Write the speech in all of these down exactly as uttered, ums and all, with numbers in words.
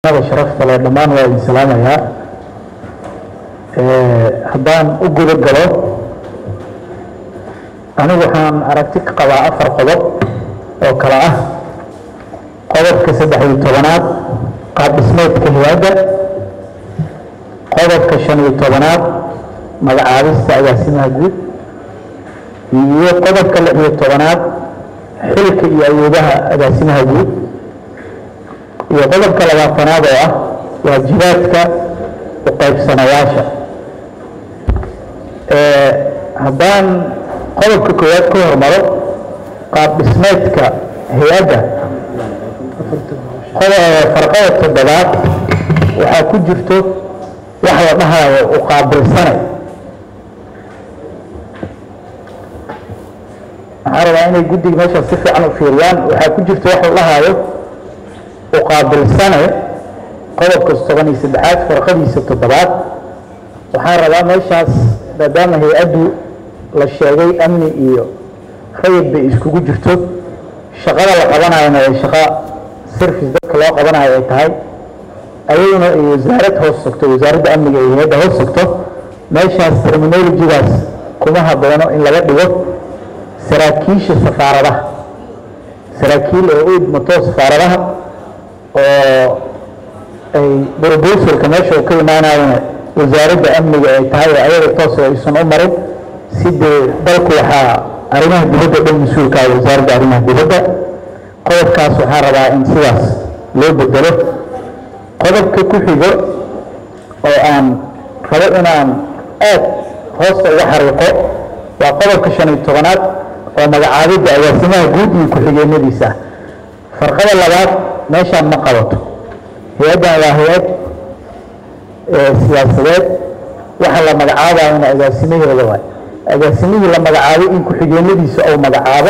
هذا شرفت الله دمان waa salaamaya ee hadaan u gudo galo anigu waxaan aragti ka qabaa afar qodob oo kala ah qodobka saddex iyo tobanaad qaab dhismeedka hay'adda qodobka shan iyo tobanaad magacaabista agaasimaha guud iyo qodobka lix iyo tobanaad xilka iyo awoodaha agaasimaha guud iyo qodobka labaatanaad oo ah waajibaadka u qaybsanayaasha ee haddaan qodobka koowaad ka hormaro qaab dhismeedka hay-adda farqada toddobaad waxaa ku jirto wax la dhahayo u qaabilsanay waxaa rabaa inay guddiga meesha si fiican u fiiriyaan waxaa ku jirto wax la dhahayo uqaabilsane qodobka toban iyo saddexaad farqadiisa toddobaad waxaan rabaa meeshaas maadaama hay-addu la sheegay amni iyo rayid bay iskugu jirto shaqada la qabanayona ee shaqa service dadka loo qabanayo ay tahay ayaduna ay wasaarad hoos sogto wasaaradda amniga iyo hay-adda hoos sogto meeshaas terminolojigaas kuma haboono in laga dhigo saraakiisha safaaradaha saraakiil ee u idmato safaaradaha oo ay proposalka meesha uu ka imaanayana wasaaradda amniga ay tahay ayaga toos aysan u marin sidee dalku waxaa arrimaha dibadda dhan mas-uulka ah wasaaradda arrimaha dibadda qodobkaas waxaan rabaa in sidaas loo bedelo qodobka ku xigo oo aan rabo inaan aad hoosta uga xariiqo waa qodobka shan iyo tobanaad oo magacaabidda agaasimaha guud iyo ku-xigeenadiisa ah farqada labaad meeshaan ma qabato hay-addan waa hay-ad siyaasadeed waxa la magacaabayo in agaasimaheeda waay agaasimihii la magacaabay in ku-xigeenadiisa uu magacaabo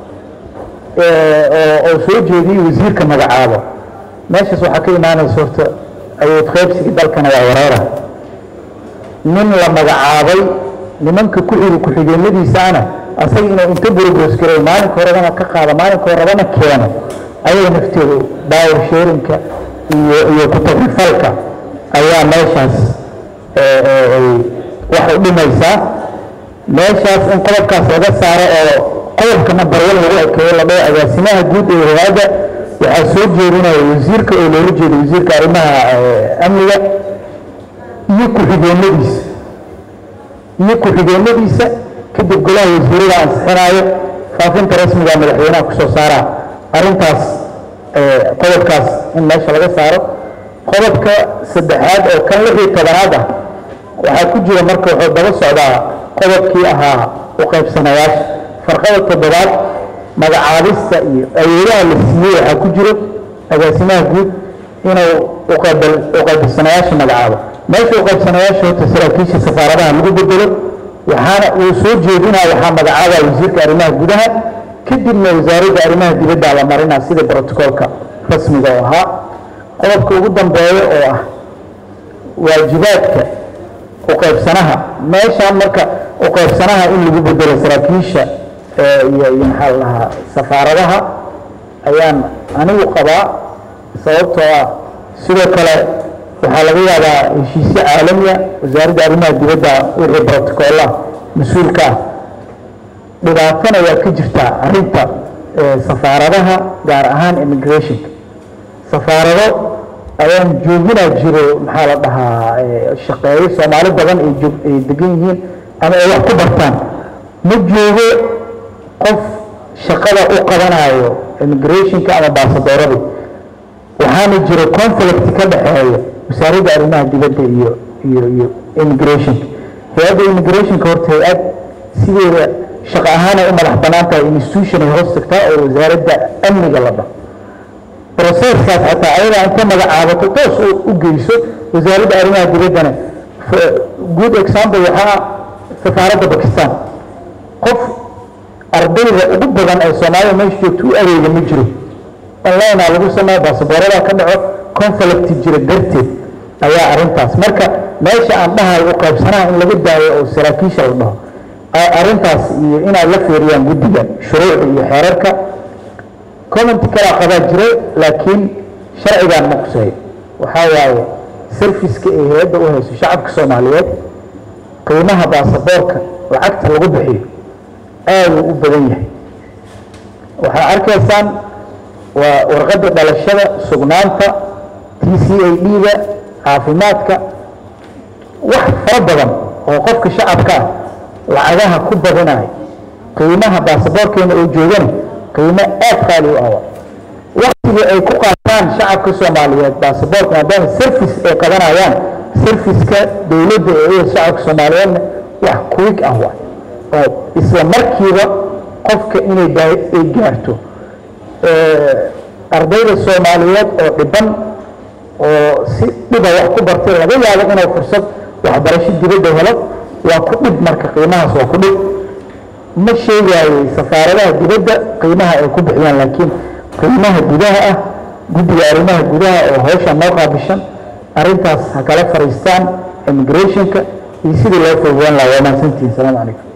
oo soo jeediyo wasiirka magacaabo meeshaas waxaa ka imaanaysa horta awood qaybsiga dalkana waa wareera nin la magacaabay nimanka ku xigo ku-xigeenadiisaana asaga inuu inta burgoos garay maalinka horebana ka qaado maalinka horebana keeno ayaga nafteedu power sharinka iyo iyo ku-tagrifalka ayaa meeshaas wax u dhimaysaa meeshaas in qodobkaas laga saaro oo qodobka number one lagu ekeeyo la dhaho agaasimaha guud ee hay-adda waxaa soo jeedinaya wasiirka oo loola jeedo wasiirka arrimaha amniga iyo ku-xigeenadiisa iyo ku-xigeenadiisa kadib golaha wasiirada ansixinaayo faafinta rasmiga madaxweynaha kusoo saaraa arrintaas qodobkaas in meesha laga saaro qodobka saddexaad oo kan lix iyo tobanaad ah waxaa ku jira marka wuxuu daba socdaa qodobkii ahaa u qaybsanayaasha farqada toddobaad magacaabista iyo awoodaha la siiyey waxaa ku jiro agaasimaha guud inuu u qaybsanayaasha magacaabo meesha u qaybsanayaasha horta saraakiisha safaaradaha lagu bedelo waxaana uu soo jeedinaa waxaa magacaabaa wasiirka arrimaha gudaha kadibna wasaaradda arrimaha dibadda la marinaa sida brotocolka rasmiga oo ahaa qodobka ugu dambeeya oo ah waajibaadka u qaybsanaha meeshaan marka u qaybsanaha in lagu bedelo saraakiisha iyo iyo maxaa la dhahaa safaaradaha ayaan anigu qabaa sababtoo ah sidoo kale waxaa laga yaabaa heshiisyo caalamiya wasaaradda arrimaha dibadda wixii brotocolah mas-uulka ah dhibaatana waa ka jirtaa arrinta safaaradaha gaar ahaan immigrationka safaarado ayaan jooginaa jiro maxaa la dhahaa shaqeeyo soomaali badan ay joog ay degan yihiin ama ay wax ku bartaan ma joogo qof shaqada u qabanayo immigrationka ama baasaboorada waxaana jiro conflict ka dhexeeya wasaaradda arrimaha dibadda iyo iyo iyo immigrationka hay-adda immigrationka horta hay-ad sideeda shaqo ahaanay u madax bannaan tahay institution ay hoos tagtaa oo wasaaradda amniga la dhaho processkaas xataa ayadaa inta magacaabato toos u geyso wasaaradda arrimaha dibaddana good example waxaa safaaradda bakistan qof ardayda ugu badan ee soomaalida meesha joogto u adeega ma jiro online lagu sameeyo baasaboorada ka dhaco conflict jira darteed ayaa arrintaas marka meesha aan dhahayo u qaybsanaha in laga daayo oo saraakiisha la dhaho arrintaas iyo inaad la fiiriyaan guddiga shuruucda iyo xeerarka comment kala qabaa jiray laakiin sharcigan ma qusay وحاول سيرفيس كهيدا وهي شعب كصوماليات قيمها باسبورك لعقت الغبحي آل وبدنيه waxaa arkaysaan waa warqadda dhalashada sugnaanta T C A D-da caafimaadka wax fara badan oo qofka shacabka lacagaha ku badanayo qiimaha baasaboorkeena oo joogana qiimo aad qaali u ah waqtiga ay ku qaataan shacabka Soomaaliyeed baasaboorka maadaama service ay qabanayaan serviceka dawladda ee shacabka Soomaaliyeed wax quick ah waa isla markiiba qofka inay ay gaarto ee ardayda Soomaaliyeed oo dhiban oo si dhiba wax ku bartay laga yaabo inuu fursad waxbarasho dibadda helo waa ku dhib marka qiimahaas waa ku dhib ma sheegayo safaaradaha dibadda qiimaha ay ku bixiyaan laakiin qiimaha gudaha ah guddiga arrimaha gudaha oo hawsha noo qaabishan arrintaas ha kala fariistaan immigrationka iyo sidii loo fududeyn lahaa waa mahadsantihiin. Salaamu calaykum.